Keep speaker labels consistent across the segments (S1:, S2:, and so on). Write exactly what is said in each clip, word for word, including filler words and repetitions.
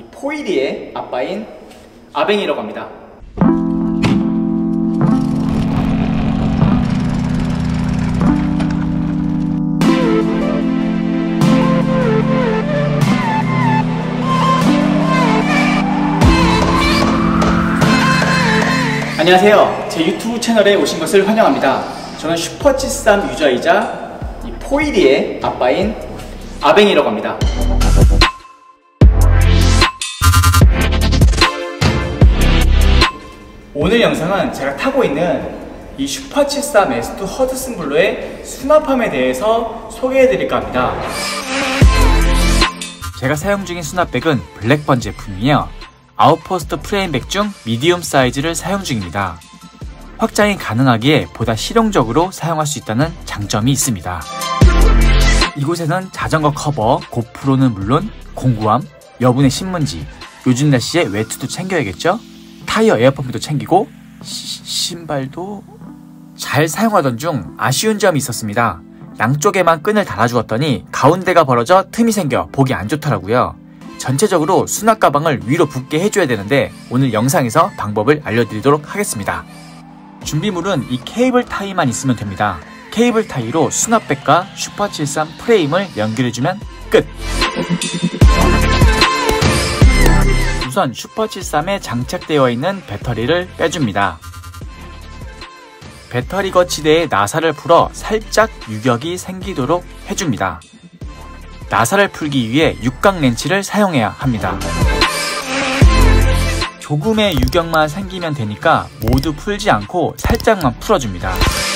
S1: 이 포이리의 아빠인 아뱅이라고 합니다. 안녕하세요. 제 유튜브 채널에 오신 것을 환영합니다. 저는 슈퍼치삼 유저이자 이 포이리의 아빠인 아뱅이라고 합니다. 오늘 영상은 제가 타고 있는 이 슈퍼치삼 에스 투 허드슨 블루의 수납함에 대해서 소개해드릴까 합니다. 제가 사용 중인 수납백은 블랙번 제품이며 아웃포스트 프레임백 중 미디움 사이즈를 사용 중입니다. 확장이 가능하기에 보다 실용적으로 사용할 수 있다는 장점이 있습니다. 이곳에는 자전거 커버, 고프로는 물론 공구함, 여분의 신문지, 요즘 날씨에 외투도 챙겨야겠죠? 타이어 에어펌프도 챙기고 시, 신발도... 잘 사용하던 중 아쉬운 점이 있었습니다. 양쪽에만 끈을 달아주었더니 가운데가 벌어져 틈이 생겨 보기 안 좋더라고요. 전체적으로 수납 가방을 위로 붓게 해줘야 되는데 오늘 영상에서 방법을 알려드리도록 하겠습니다. 준비물은 이 케이블 타이만 있으면 됩니다. 케이블 타이로 수납백과 슈퍼칠삼 프레임을 연결해주면 끝! 우선 슈퍼칠삼에 장착되어 있는 배터리를 빼줍니다. 배터리 거치대에 나사를 풀어 살짝 유격이 생기도록 해줍니다. 나사를 풀기 위해 육각 렌치를 사용해야 합니다. 조금의 유격만 생기면 되니까 모두 풀지 않고 살짝만 풀어줍니다.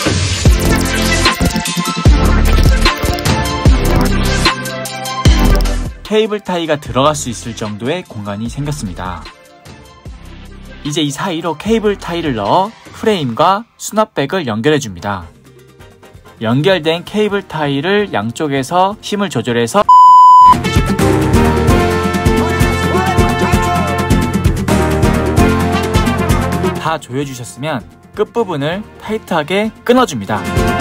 S1: 케이블 타이가 들어갈 수 있을 정도의 공간이 생겼습니다. 이제 이 사이로 케이블 타이를 넣어 프레임과 수납백을 연결해줍니다. 연결된 케이블 타이를 양쪽에서 힘을 조절해서 다 조여주셨으면 끝부분을 타이트하게 끊어줍니다.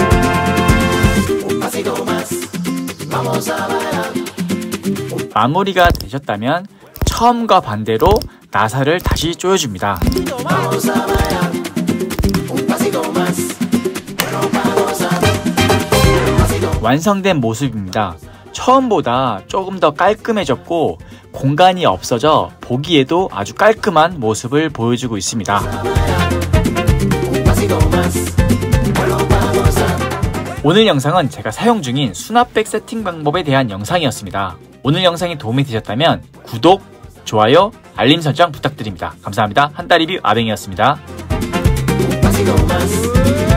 S1: 마무리가 되셨다면 처음과 반대로 나사를 다시 조여줍니다. 완성된 모습입니다. 처음보다 조금 더 깔끔해졌고 공간이 없어져 보기에도 아주 깔끔한 모습을 보여주고 있습니다. 오늘 영상은 제가 사용 중인 수납백 세팅 방법에 대한 영상이었습니다. 오늘 영상이 도움이 되셨다면 구독, 좋아요, 알림 설정 부탁드립니다. 감사합니다. 한달 리뷰 아뱅이였습니다.